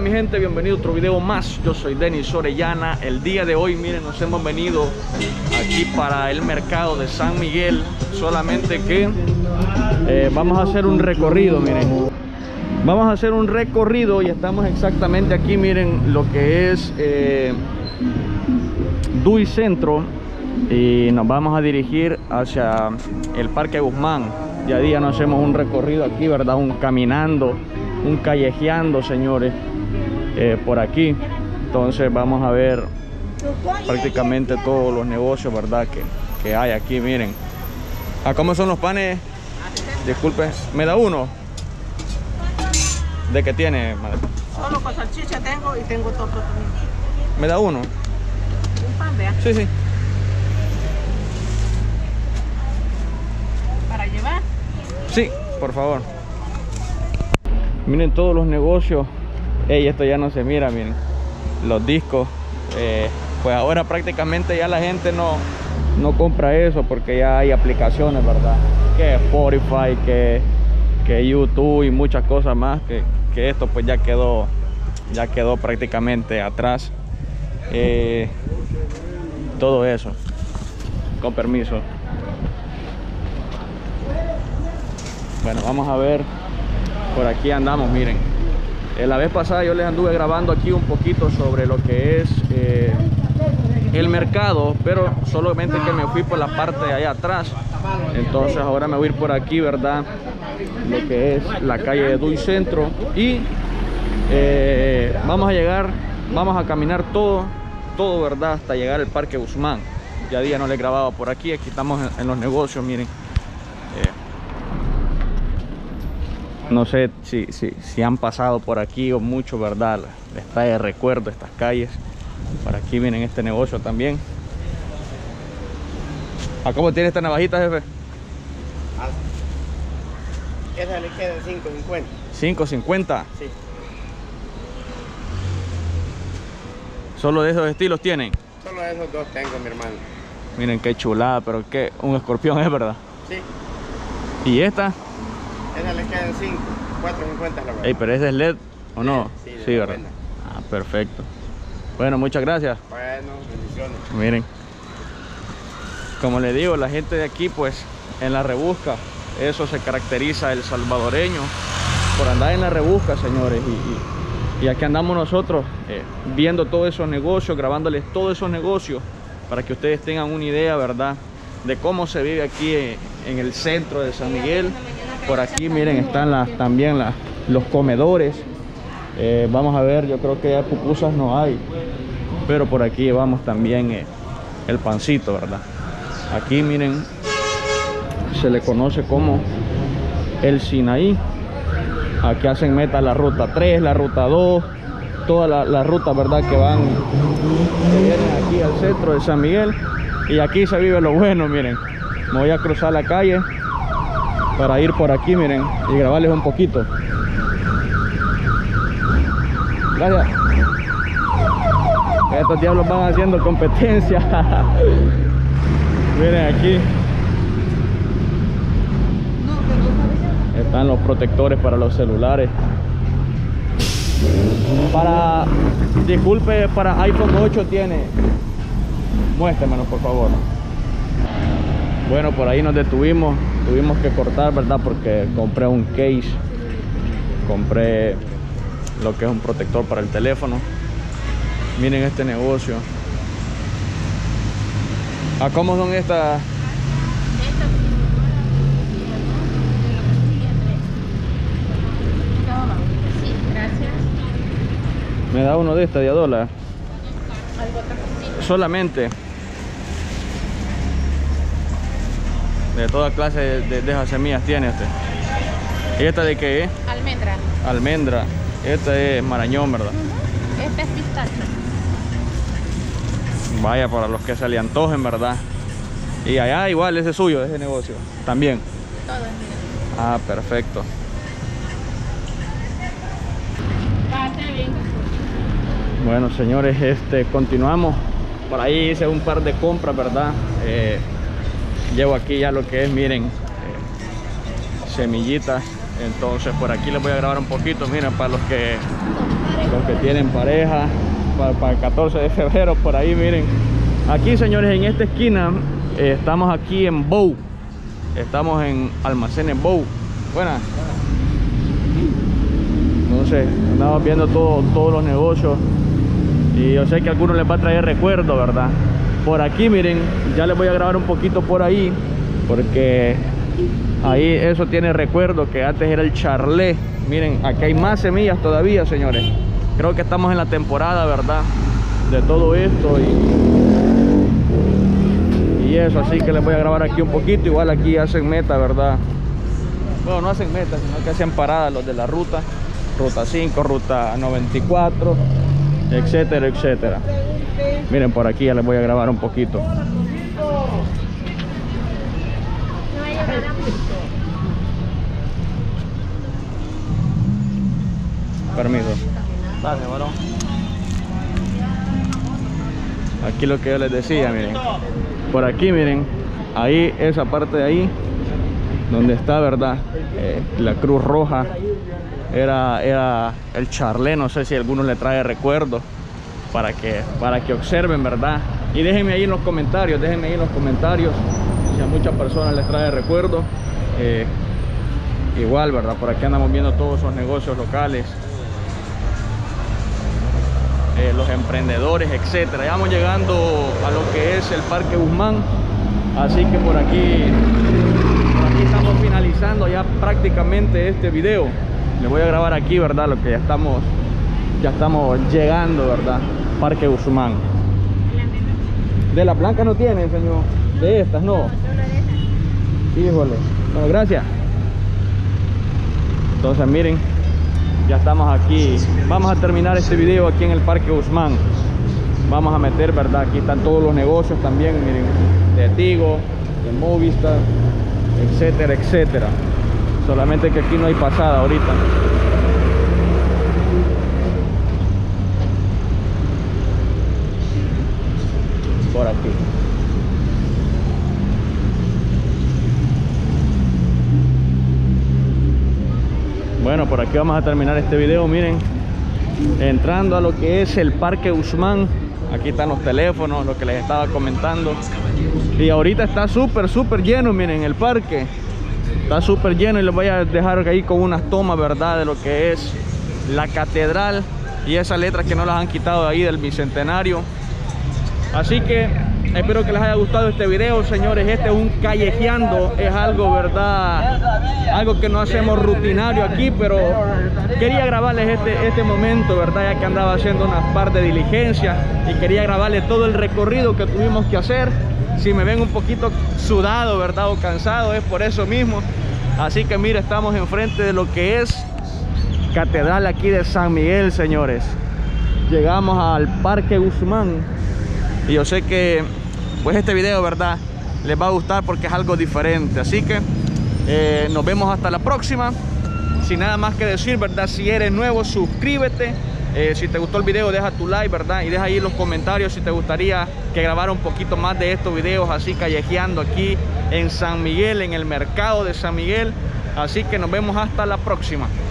mi gente? Bienvenido a otro video más. Yo soy Denis Orellana. El día de hoy, miren, nos hemos venido aquí para el mercado de San Miguel. Solamente que vamos a hacer un recorrido, miren. Vamos a hacer un recorrido y estamos exactamente aquí, miren, lo que es DUI Centro. Y nos vamos a dirigir hacia el Parque Guzmán. Día a día nos hacemos un recorrido aquí, ¿verdad? Un caminando, un callejeando, señores, por aquí. Entonces vamos a ver prácticamente todos los negocios, ¿verdad? Que hay aquí, miren. ¿Cómo son los panes? Disculpe, ¿me da uno? ¿De qué tiene, madre? Solo con salchicha tengo y tengo todo también. ¿Me da uno? Un pan, vea. Sí, sí. ¿Para llevar? Sí, por favor. Miren todos los negocios. Ey, esto ya no se mira, miren. Los discos. Pues ahora prácticamente ya la gente no compra eso porque ya hay aplicaciones, ¿verdad? Que Spotify, que YouTube y muchas cosas más. Que esto pues ya quedó prácticamente atrás. Todo eso. Con permiso. Bueno, vamos a ver. Por aquí andamos, miren. La vez pasada yo les anduve grabando aquí un poquito sobre lo que es el mercado, pero solamente que me fui por la parte de allá atrás. Entonces ahora me voy a ir por aquí, ¿verdad? Lo que es la calle de DUI Centro. Y vamos a caminar todo, ¿verdad? Hasta llegar al Parque Guzmán. Ya día no le grababa por aquí. Aquí estamos en los negocios, miren. No sé si han pasado por aquí o mucho, ¿verdad? Está de recuerdo estas calles. Por aquí vienen este negocio también. ¿Cómo tiene esta navajita, jefe? Esa le queda 5.50. ¿5.50? Sí. ¿Solo de esos estilos tienen? Solo esos dos tengo, mi hermano. Miren qué chulada, pero qué un escorpión es, ¿verdad? Sí. ¿Y esta? Esa le quedan 5. 4.50 la verdad. Ey, pero ¿ese es LED o no? Sí, ¿verdad? buena. Perfecto. Bueno, muchas gracias. Bueno, bendiciones. Miren, como les digo, la gente de aquí pues en la rebusca, eso se caracteriza el salvadoreño por andar en la rebusca, señores, y aquí andamos nosotros viendo todos esos negocios, grabándoles todos esos negocios para que ustedes tengan una idea, ¿verdad?, de cómo se vive aquí en el centro de San Miguel. Por aquí, miren, están también los comedores. Vamos a ver, yo creo que ya pupusas no hay, pero por aquí llevamos también el pancito, ¿verdad? Aquí, miren, se le conoce como el Sinaí. Aquí hacen meta la ruta 3, la ruta 2, todas las rutas, ¿verdad?, que vienen aquí al centro de San Miguel. Y aquí se vive lo bueno, miren. Me voy a cruzar la calle para ir por aquí, miren, y grabarles un poquito. Gracias. Estos diablos van haciendo competencia. Miren aquí. Están los protectores para los celulares. Disculpe, para iPhone 8 tiene. Muéstremelo, por favor. Bueno, por ahí nos detuvimos. Tuvimos que cortar, ¿verdad? Porque compré un case. Compré lo que es un protector para el teléfono. Miren este negocio. ¿Cómo son estas? Sí, gracias. Me da uno de estas de $1. Solamente. De toda clase de esas semillas tiene este. ¿Y esta de qué es? Almendra. Almendra. Esta es marañón, ¿verdad? Este es pistacho. Vaya, para los que se le antojen, ¿verdad? Y allá igual, ese es suyo, ese negocio. También. Todo es mío. Perfecto. Bueno, señores, continuamos. Por ahí hice un par de compras, ¿verdad? Llevo aquí ya lo que es, miren, semillitas. Entonces por aquí les voy a grabar un poquito, miren, para los que los que tienen pareja para el 14 de febrero, por ahí miren. Aquí, señores, en esta esquina estamos aquí en Bow. Estamos en Almacenes Bow. Buenas. Entonces, andamos viendo todos los negocios. Y yo sé que a algunos les va a traer recuerdo, ¿verdad? Por aquí, miren, ya les voy a grabar un poquito por ahí, porque ahí eso tiene recuerdo que antes era el Charlet. Miren, aquí hay más semillas todavía, señores. Creo que estamos en la temporada, ¿verdad? De todo esto y eso, así que les voy a grabar aquí un poquito. Igual aquí hacen meta, ¿verdad? Bueno, no hacen meta, sino que hacen paradas los de la ruta 5, ruta 94, etcétera, etcétera. Miren, por aquí ya les voy a grabar un poquito. Permiso. Gracias, varón. Aquí lo que yo les decía, miren. Por aquí, miren. Ahí, esa parte de ahí, donde está, ¿verdad? La Cruz Roja. Era el Charlet. No sé si a algunos le trae recuerdos. Para que observen, ¿verdad? Y déjenme ahí en los comentarios. Déjenme ahí en los comentarios si a muchas personas les trae recuerdos. Igual, ¿verdad? Por aquí andamos viendo todos esos negocios locales. Los emprendedores, etcétera. Ya vamos llegando a lo que es el Parque Guzmán, así que por aquí estamos finalizando ya prácticamente este video. Les voy a grabar aquí, ¿verdad? Lo que ya estamos llegando, ¿verdad? Parque Guzmán. De la blanca no tienen, señor. De estas no. Híjole. Bueno, gracias. Entonces miren, ya estamos aquí. Vamos a terminar este video aquí en el Parque Guzmán. Vamos a meter, ¿verdad? Aquí están todos los negocios también, miren, de Tigo, de Movistar, etcétera, etcétera. Solamente que aquí no hay pasada ahorita. Por aquí. Bueno, por aquí vamos a terminar este video. Miren, entrando a lo que es el Parque Guzmán. Aquí están los teléfonos, lo que les estaba comentando. Y ahorita está súper lleno, miren, el parque está súper lleno. Y les voy a dejar ahí con unas tomas, ¿verdad? De lo que es la catedral y esas letras que no las han quitado de ahí del bicentenario. Así que espero que les haya gustado este video, señores. Este es un callejeando, es algo, ¿verdad? Algo que no hacemos rutinario aquí, pero quería grabarles este momento, ¿verdad? Ya que andaba haciendo unas par de diligencias y quería grabarles todo el recorrido que tuvimos que hacer. Si me ven un poquito sudado, ¿verdad? O cansado, es por eso mismo. Así que mira, estamos enfrente de lo que es Catedral aquí de San Miguel, señores. Llegamos al Parque Guzmán. Y yo sé que pues este video, ¿verdad?, les va a gustar porque es algo diferente. Así que nos vemos hasta la próxima. Sin nada más que decir, ¿verdad? Si eres nuevo, suscríbete. Si te gustó el video, deja tu like, ¿verdad? Y deja ahí en los comentarios si te gustaría que grabara un poquito más de estos videos así callejeando aquí en San Miguel, en el mercado de San Miguel. Así que nos vemos hasta la próxima.